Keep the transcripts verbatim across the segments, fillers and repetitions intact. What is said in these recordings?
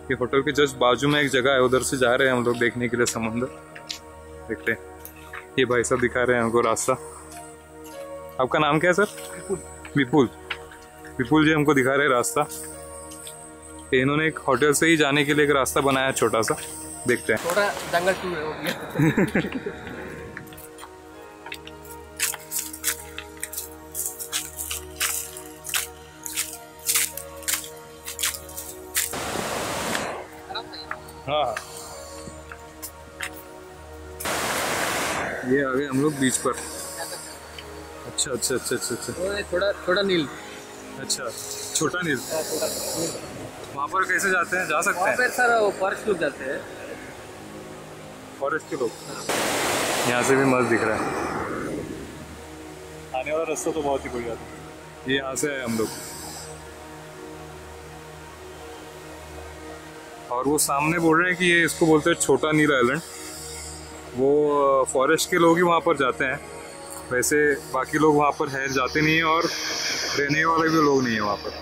ये होटल के जस्ट बाजू में एक जगह है, उधर से जा रहे हैं हम लोग देखने के लिए समुद्र। देखते हैं, ये भाई साहब दिखा रहे हैं हमको रास्ता। आपका नाम क्या है सर? विपुल। विपुल जी हमको दिखा रहे हैं रास्ता। इन्होंने एक होटल से ही जाने के लिए एक रास्ता बनाया छोटा सा, देखते हैं। थोड़ा जंगल टूर हो गया। हाँ, ये आ गए हम लोग बीच पर। अच्छा अच्छा अच्छा अच्छा अच्छा थोड़ा थोड़ा नील। अच्छा, छोटा नील। वहाँ पर कैसे जाते हैं? जा सकते हैं? वहाँ पर सर वो फॉरेस्ट लोग जाते हैं। फॉरेस्ट के लोग। यहाँ से भी मस्त दिख रहा है। आने वाला रास्ता तो बहुत ही बढ़िया था। ये यहाँ से आए हम लोग, और वो सामने बोल रहे हैं कि ये इसको बोलते हैं छोटा नील आइलैंड। वो फॉरेस्ट के लोग ही वहाँ पर जाते हैं, वैसे बाकी लोग वहाँ पर है जाते नहीं हैं, और रहने वाले भी लोग नहीं हैं वहाँ पर।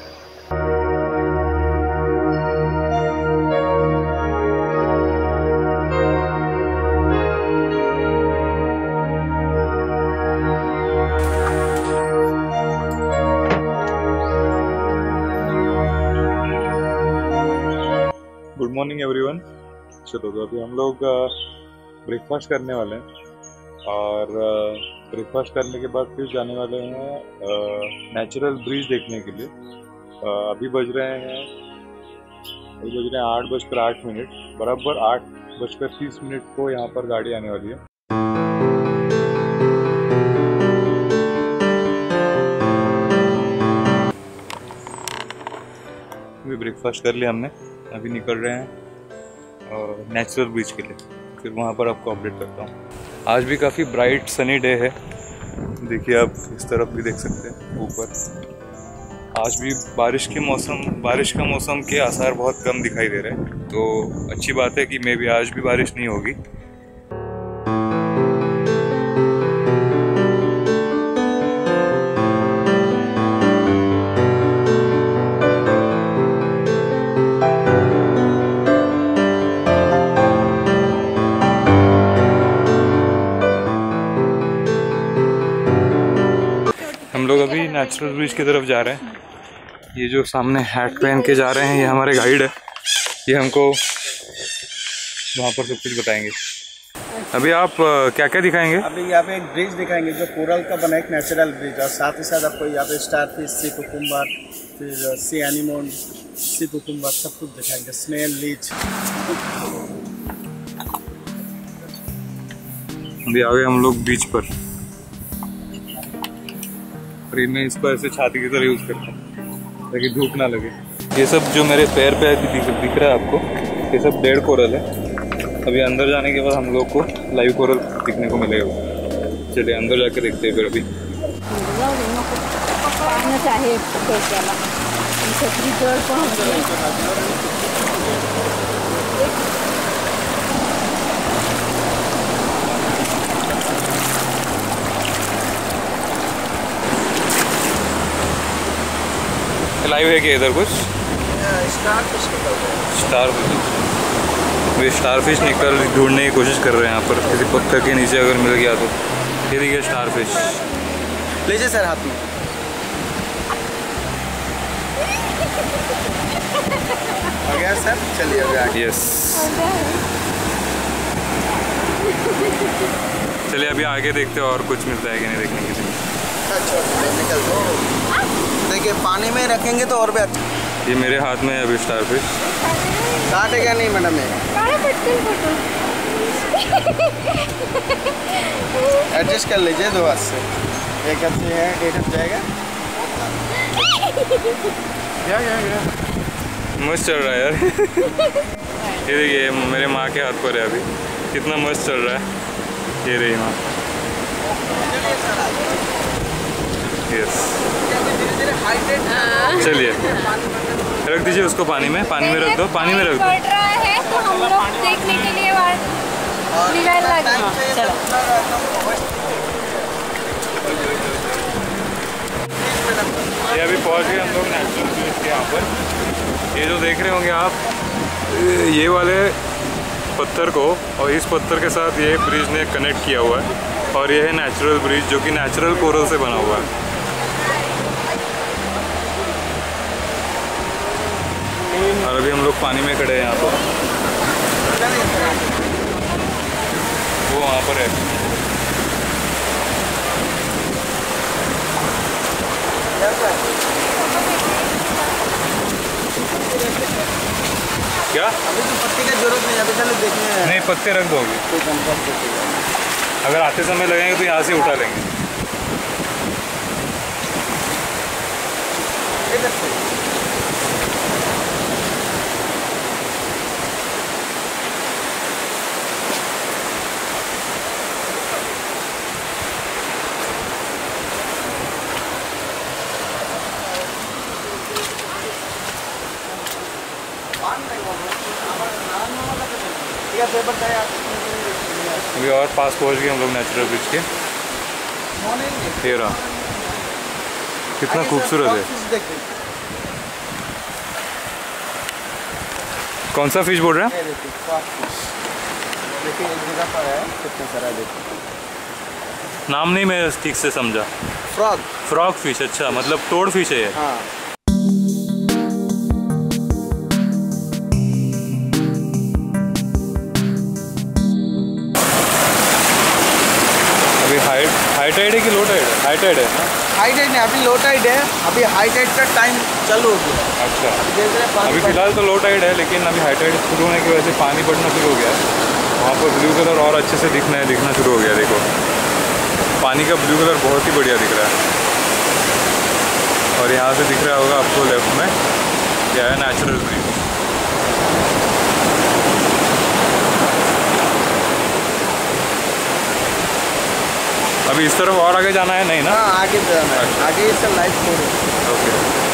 Good morning everyone. चलो तो अभी हम लोग ब्रेकफास्ट करने वाले हैं, और ब्रेकफास्ट करने के बाद फिर जाने वाले हैं नेचुरल ब्रिज देखने के लिए। uh, अभी बज रहे हैं अभी बज रहे हैं आठ बजकर आठ मिनट बराबर आठ बजकर तीस मिनट को यहाँ पर गाड़ी आने वाली है। अभी ब्रेकफास्ट कर लिया हमने, अभी निकल रहे हैं और नेचुरल ब्रिज के लिए, फिर वहाँ पर आपको अपडेट करता हूँ। आज भी काफ़ी ब्राइट सनी डे है, देखिए आप इस तरफ भी देख सकते हैं ऊपर। आज भी बारिश के मौसम बारिश का मौसम के आसार बहुत कम दिखाई दे रहे हैं, तो अच्छी बात है कि मे बी आज भी बारिश नहीं होगी। हम लोग अभी नेचुरल ब्रिज की तरफ जा रहे हैं। ये जो सामने हैट पहन के जा रहे हैं, ये हमारे गाइड है, ये हमको वहाँ पर सब कुछ बताएंगे। अभी आप क्या क्या दिखाएंगे? अभी यहाँ पे एक ब्रिज दिखाएंगे जो कोरल का बना एक नेचुरल ब्रिज, और साथ ही साथ आपको यहाँ पे स्टारफिश, सी कुकुम्बर, फिर सी एनिमोन, सी कुकुम्बर सब कुछ दिखाएंगे, स्नेल, लीच। अभी आ गए हम लोग बीच पर, और मैं इसको ऐसे छाती की तरह यूज़ करता हूँ ताकि धूप ना लगे। ये सब जो मेरे पैर पे दिख, दिख रहा है आपको, ये सब डेड कोरल है। अभी अंदर जाने के बाद हम लोग को लाइव कोरल दिखने को मिलेगा। चलिए अंदर जाके देखते हैं फिर। अभी लाइव है कि इधर कुछ स्टारफिश निकल रहे हैं। स्टारफिश वे स्टारफिश निकल ढूंढने की कोशिश कर रहे हैं यहाँ पर, किसी पत्थर के नीचे अगर मिल गया तो। ये देखिए स्टारफिश। लीजिए सर हाथ में। हो गया सर, चलिए हो गया। यस, चलिए अभी आगे देखते हैं और कुछ मिलता है कि नहीं देखने के लिए। निकल दो, देखिए पानी में रखेंगे तो और भी अच्छा। ये मेरे हाथ में है अभी स्टारफिश। काटेगा नहीं मैडम, एडजस्ट कर लीजिए दो हाथ से, एक हाथ से है, एक हाथ जाएगा। क्या क्या क्या मस्त चल रहा है यार। ये देखिए मेरे माँ के हाथ पर है अभी, कितना मस्त चल रहा है। ये रही माँ। यस, चलिए रख दीजिए उसको पानी में, पानी में रख दो, पानी में रख दो। पड़ रहा है तो हम लोग देखने के लिए चलो। ये अभी पहुंच गए हम लोग नेचुरल ब्रिज के यहाँ पर। ये जो देख रहे होंगे आप, ये वाले पत्थर को और इस पत्थर के साथ ये ब्रिज ने कनेक्ट किया हुआ है और ये है नेचुरल ब्रिज जो कि नेचुरल कोरल से बना हुआ है। और अभी हम लोग पानी में खड़े हैं यहाँ पर, वो वहाँ पर है। क्या अभी तो पत्ते की जरूरत नहीं है, अभी चलो देखने हैं। नहीं, पत्ते रख दोगे, अगर आते समय लगेंगे तो यहाँ से उठा लेंगे। अभी और पास पहुंच गए हम लोग नेचुरल ब्रिज के। तेरह कितना खूबसूरत है। कौन सा फिश बोल रहे हैं? देखिए एक जगह पर है, कितना सारा देखिए। नाम नहीं मैं ठीक से समझा। फ्रॉग फ्रॉग फिश, अच्छा मतलब टोड फिश है ये। हाँ। अभी हाई हाई टाइड है कि लो टाइड है? हाई टाइड है ना? हाई टाइड नहीं, अभी लो टाइड है। अभी हाई टाइड का टाइम चालू हो गया। अच्छा, अभी फिलहाल तो लो टाइड है, लेकिन अभी हाई टाइड शुरू होने की वजह से पानी बढ़ना शुरू हो गया है। वहाँ पर ब्लू कलर और अच्छे से दिखना है दिखना शुरू हो गया। देखो पानी का ब्लू कलर बहुत ही बढ़िया दिख रहा है। और यहाँ से दिख रहा होगा आपको लेफ्ट में क्या है, नेचुरल ब्रिज। अभी इस तरफ और आगे जाना है नहीं ना? हाँ, आगे जाना है। आगे इसका लाइफ मोड है। ओके,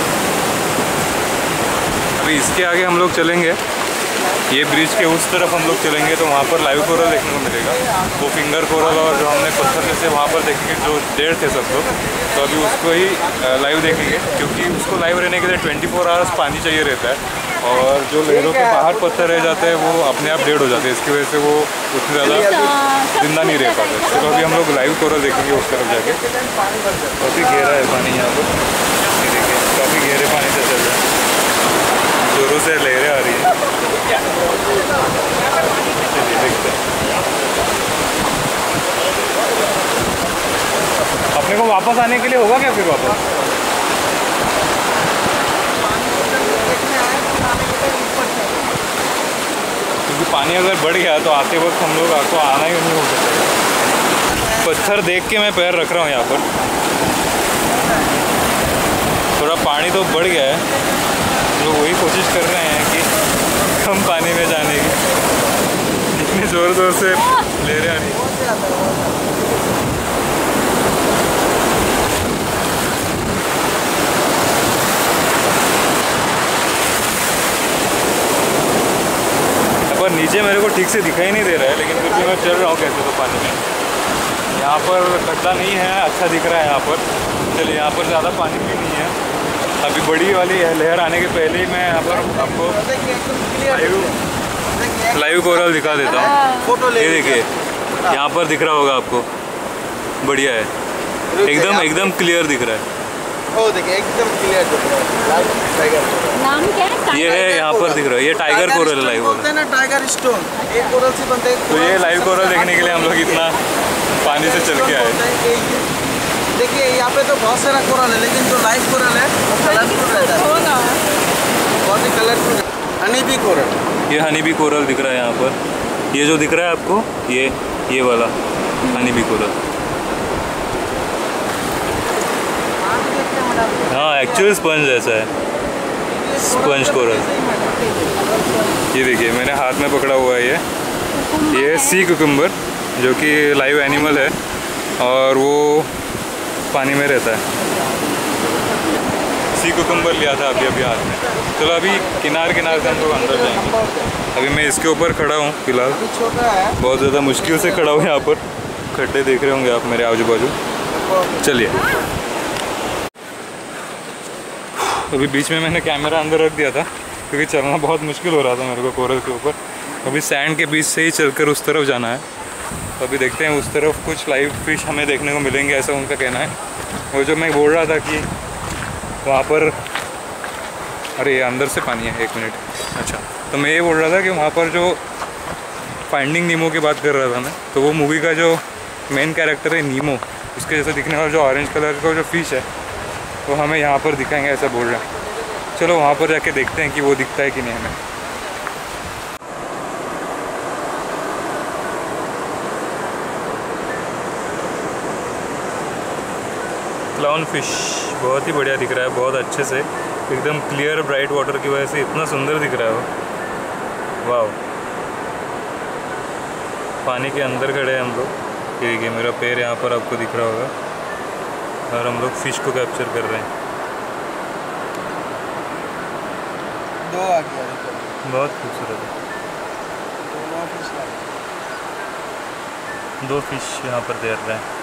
अभी इसके आगे हम लोग चलेंगे, ये ब्रिज के उस तरफ हम लोग चलेंगे तो वहाँ पर लाइव कोरल देखने को मिलेगा। वो फिंगर कोरल और जो हमने पत्थर जैसे वहाँ पर देखेंगे जो डेढ़ थे सब लोग, तो अभी उसको ही लाइव देखेंगे, क्योंकि उसको लाइव रहने के लिए ट्वेंटी फोर आवर्स पानी चाहिए रहता है। और जो लहरों के बाहर पत्थर रह जाते हैं वो अपने आप डेड हो जाते हैं, इसकी वजह से वो उतने ज़्यादा जिंदा नहीं रह पाते। चलो अभी हम लोग लाइव कोरल देखेंगे उस तरफ जाके। काफ़ी गहरा है पानी यहाँ पर, ये देखिए काफ़ी गहरे पानी से चल रहा है, जोरों से लहरें आ रही हैं। चलिए देखते हैं। अपने को वापस आने के लिए होगा क्या फिर वापस? क्योंकि पानी अगर बढ़ गया तो आते वक्त हम लोग आपको आना ही नहीं हो सकता। पत्थर देख के मैं पैर रख रहा हूँ यहाँ पर। थोड़ा पानी तो बढ़ गया है, हम लोग वही कोशिश कर रहे हैं कि कम पानी में जाने की। इतनी ज़ोर ज़ोर से ले रहे हैं। पर नीचे मेरे को ठीक से दिखाई नहीं दे रहा है, लेकिन फिर भी मैं चल रहा हूँ कैसे तो पानी में। यहाँ पर गड्ढा नहीं है, अच्छा दिख रहा है यहाँ पर। चलिए, यहाँ पर ज़्यादा पानी भी नहीं है। अभी बड़ी वाली लहर आने के पहले ही मैं यहाँ पर आपको लाइव लाइव कोरल दिखा देता हूँ। फोटो ले, ये देखिए यहाँ पर दिख रहा होगा आपको, बढ़िया है, एकदम एकदम क्लियर दिख रहा है। ओ देखिए एकदम क्लियर दिख रहा है। नाम क्या है? ये है यहाँ पर दिख रहा है, ये टाइगर कोरल लाइव बोलते हैं ना, टाइगर स्टोन। एक कोरल से बनते हैं। तो ये लाइव कोरल देखने के लिए हम लोग इतना पानी से चल के आए। देखिए यहाँ पे तो बहुत सारा कोरल है, लेकिन जो लाइव कोरल है वो कलरफुल रहता है, बहुत ही कलरफुल। हनी बी कोरल, ये हनी बी कोरल दिख रहा है यहाँ पर। ये जो दिख रहा है आपको, ये ये वाला हनी बी कोरल। हाँ, एक्चुअल स्पंज जैसा है, स्पंज कोरल। ये देखिए मैंने हाथ में पकड़ा हुआ है, ये ये सी कुकुम्बर जो कि लाइव एनिमल है और वो पानी में रहता है। सी कुकुम्बर लिया था अभी अभी हाथ में। चलो अभी किनार किनार से हम लोग अंदर जाएंगे। अभी मैं इसके ऊपर खड़ा हूँ फिलहाल, बहुत ज़्यादा मुश्किल से खड़ा हूँ यहाँ पर। खड्डे देख रहे होंगे आप मेरे आजू बाजू। चलिए, अभी बीच में मैंने कैमरा अंदर रख दिया था क्योंकि चलना बहुत मुश्किल हो रहा था मेरे को कोरल के ऊपर। अभी सैंड के बीच से ही चलकर उस तरफ जाना है, तो अभी देखते हैं उस तरफ कुछ लाइव फिश हमें देखने को मिलेंगे, ऐसा उनका कहना है। वो जो मैं बोल रहा था कि वहाँ पर, अरे अंदर से पानी है, एक मिनट। अच्छा, तो मैं ये बोल रहा था कि वहाँ पर जो फाइंडिंग नीमो की बात कर रहा था मैं, तो वो मूवी का जो मेन कैरेक्टर है नीमो, उसके जैसे दिखने वाला जो ऑरेंज कलर का जो फिश है वो हमें यहाँ पर दिखाएंगे, ऐसा बोल रहे हैं। चलो वहाँ पर जाके देखते हैं कि वो दिखता है कि नहीं हमें। क्लाउन फिश बहुत ही बढ़िया दिख रहा है, बहुत अच्छे से, एकदम क्लियर ब्राइट वाटर की वजह से इतना सुंदर दिख रहा है वो। वाह, पानी के अंदर खड़े हैं हम लोग। ठीक है, मेरा पैर यहाँ पर आपको दिख रहा होगा, और हम लोग फिश को कैप्चर कर रहे हैं। दो आ गया, बहुत खूबसूरत है। दो फिश यहाँ पर तैर रहे हैं।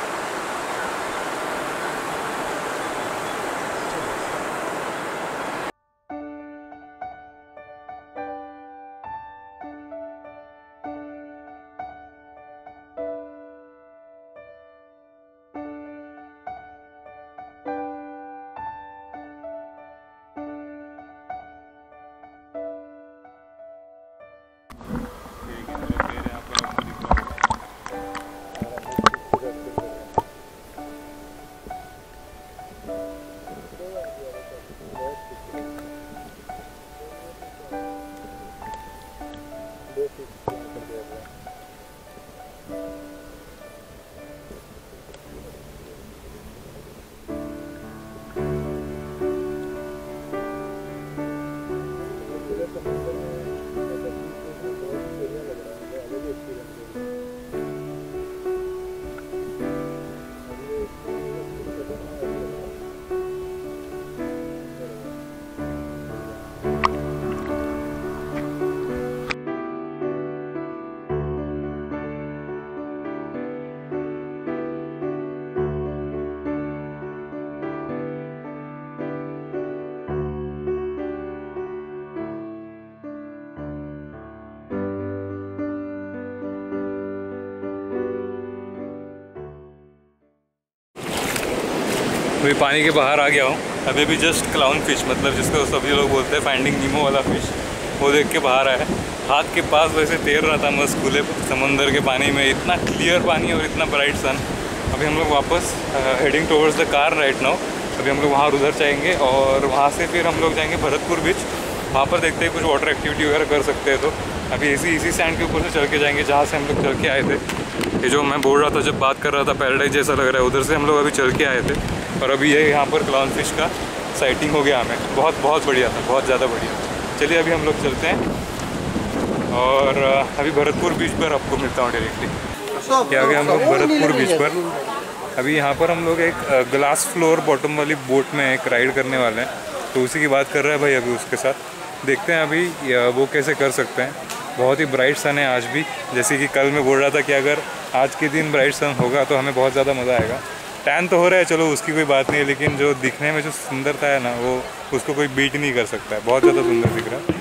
अभी पानी के बाहर आ गया हूँ। अभी भी जस्ट क्लाउन फिश, मतलब जिसको सभी लोग बोलते हैं फाइंडिंग नीमो वाला फिश, वो देख के बाहर आया। हाथ के पास वैसे तैर रहा था मस्त खुले समंदर के पानी में, इतना क्लियर पानी और इतना ब्राइट सन। अभी हम लोग वापस heading towards the car right now. अभी हम लोग वहाँ उधर जाएंगे और वहाँ से फिर हम लोग जाएंगे भरतपुर बीच। वहाँ पर देखते हैं कुछ वाटर एक्टिविटी वगैरह कर सकते हैं। तो अभी इसी इसी सैंड के ऊपर से चल के जाएंगे जहाँ से हम लोग चल के आए थे। ये जो मैं बोल रहा था जब बात कर रहा था पैराडाइज जैसा लग रहा है, उधर से हम लोग अभी चल के आए थे। और अभी ये यहाँ पर क्लाउन फिश का साइटिंग हो गया हमें, बहुत बहुत बढ़िया था, बहुत ज़्यादा बढ़िया। चलिए अभी हम लोग चलते हैं और अभी भरतपुर बीच पर आपको मिलता हूँ डायरेक्टली। क्या गया हम लोग भरतपुर बीच पर। अभी यहाँ पर हम लोग एक ग्लास फ्लोर बॉटम वाली बोट में एक राइड करने वाले हैं, तो उसी की बात कर रहा है भाई अभी उसके साथ। देखते हैं अभी वो कैसे कर सकते हैं। बहुत ही ब्राइट सन है आज भी, जैसे कि कल मैं बोल रहा था कि अगर आज के दिन ब्राइट सन होगा तो हमें बहुत ज़्यादा मज़ा आएगा। टैन तो हो रहा है, चलो उसकी कोई बात नहीं है, लेकिन जो दिखने में जो सुंदरता है ना, वो उसको कोई बीट नहीं कर सकता है। बहुत ज़्यादा सुंदर दिख रहा है।